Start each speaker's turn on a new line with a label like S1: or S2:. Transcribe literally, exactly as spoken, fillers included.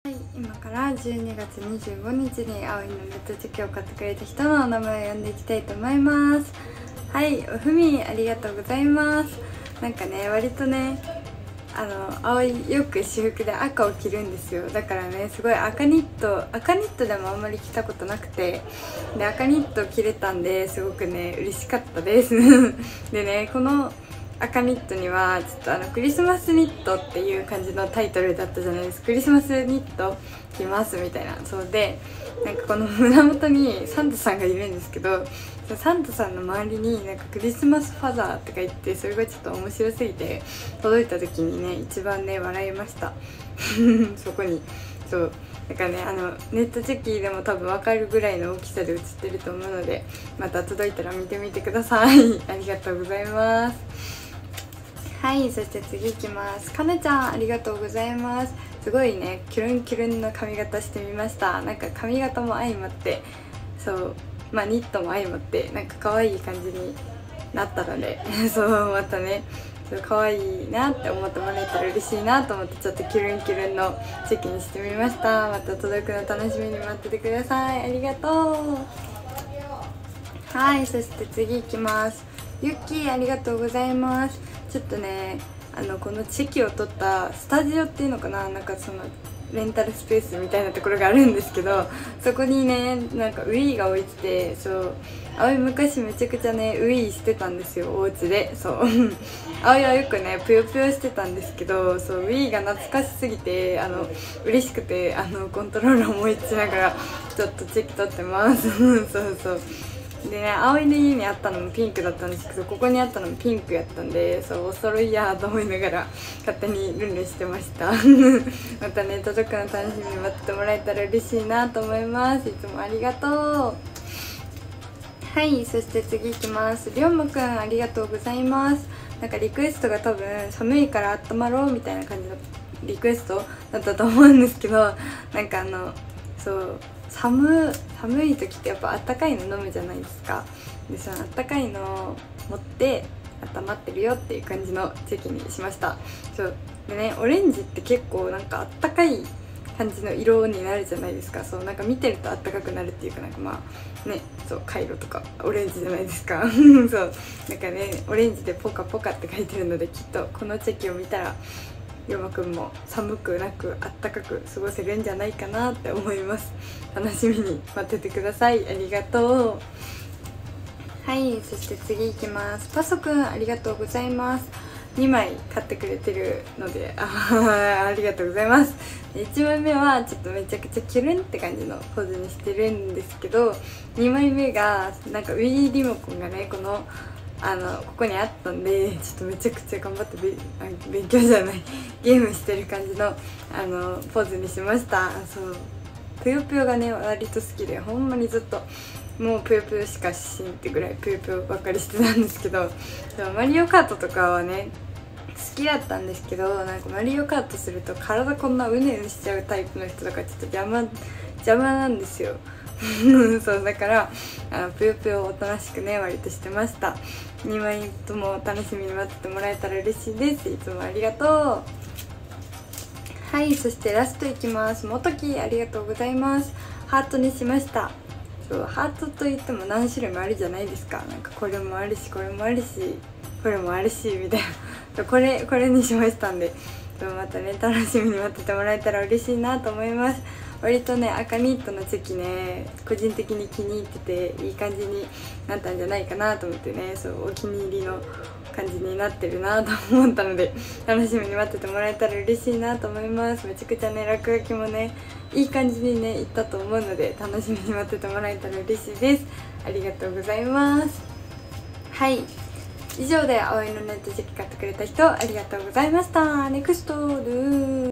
S1: はい、今からじゅうにがつにじゅうごにちに葵のネットチェキを買ってくれた人のお名前を呼んでいきたいと思います。はい、おふみありがとうございます。なんかね、割とね、あの葵よく私服で赤を着るんですよ。だからね、すごい赤ニット赤ニットでもあんまり着たことなくて、で赤ニット着れたんですごくね嬉しかったですでね、この赤ニットにはちょっとあのクリスマスニットっていう感じのタイトルだったじゃないですか。クリスマスニット着ますみたいな。そうで、なんかこの胸元にサンタさんがいるんですけど、サンタさんの周りになんかクリスマスファザーとか言って、それがちょっと面白すぎて届いた時にね一番ね笑いましたそこに。そうだからね、あのネットチェキでも多分分かるぐらいの大きさで写ってると思うので、また届いたら見てみてくださいありがとうございます。はい、そして次いきます。かなちゃんありがとうございます。すごいねキュルンキュルンの髪型してみました。なんか髪型も相まって、そうまあニットも相まってなんか可愛い感じになったのでそうまたね、そう可愛いなって思ってもらえたら嬉しいなと思って、ちょっとキュルンキュルンのチェキにしてみました。また届くの楽しみに待っててください。ありがとう。はい、そして次いきます。ゆっきーありがとうございます。ちょっとね、あのこのチェキを取ったスタジオっていうのかな、なんかそのレンタルスペースみたいなところがあるんですけど、そこにねなんかウィーが置いてて、そう葵昔めちゃくちゃねウィーしてたんですよ、お家で。そう葵はよくねぷよぷよしてたんですけど、そうウィーが懐かしすぎてあの嬉しくて、あのコントローラーもいちながらちょっとチェキ取ってますそうそうでね、葵の家にあったのもピンクだったんですけど、ここにあったのもピンクやったんで、そうお揃いやと思いながら勝手にルンルンしてましたまたね届くの楽しみに待っててもらえたら嬉しいなと思います。いつもありがとう。はい、そして次いきます。りょうまくんありがとうございます。なんかリクエストが多分寒いから温まろうみたいな感じのリクエストだったと思うんですけど、なんかあのそう寒寒い時ってやっぱあったかいの飲むじゃないですか。でそのあったかいのを持って温まってるよっていう感じのチェキにしました。そうでね、オレンジって結構なんかあったかい感じの色になるじゃないですか。そうなんか見てるとあったかくなるっていうか、なんかまあね、そうカイロとかオレンジじゃないですかそうなんかねオレンジでポカポカって書いてるので、きっとこのチェキを見たらりょうまくんも寒くなくあったかく過ごせるんじゃないかなって思います。楽しみに待っててください。ありがとう。はい、そして次いきます。パソくんありがとうございます。にまい買ってくれてるので あ, ありがとうございます。いちまいめはちょっとめちゃくちゃキュルンって感じのポーズにしてるんですけど、にまいめがなんか Wii リモコンがねこのあのここにあったんで、ちょっとめちゃくちゃ頑張って勉強じゃないゲームしてる感じのあのポーズにしました。そうぷよぷよがね割と好きで、ほんまにずっともうぷよぷよしかしんってぐらいぷよぷよばっかりしてたんですけど、マリオカートとかはね好きだったんですけど、なんかマリオカートすると体こんなうねうねしちゃうタイプの人とかちょっと邪魔邪魔なんですよそうだからあのぷよぷよをおとなしくね割としてました。にまいとも楽しみに待っててもらえたら嬉しいです。いつもありがとう。はい、そしてラストいきます。もときありがとうございます。ハートにしました。そうハートといっても何種類もあるじゃないですか。なんかこれもあるしこれもあるしこれもあるしみたいなこれこれにしましたんで、またね楽しみに待っててもらえたら嬉しいなと思います。割とね赤ニットのチェキね個人的に気に入ってていい感じになったんじゃないかなと思ってね、そうお気に入りの感じになってるなと思ったので、楽しみに待っててもらえたら嬉しいなと思います。めちゃくちゃね落書きもねいい感じにねいったと思うので、楽しみに待っててもらえたら嬉しいです。ありがとうございます。はい、以上で葵のネットチェキ買ってくれた人ありがとうございました。ネクストルー